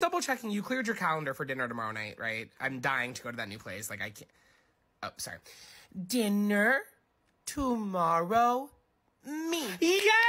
double checking. You cleared your calendar for dinner tomorrow night, right? I'm dying to go to that new place. Like, I can't. Oh, sorry. Dinner tomorrow. Me. Yes!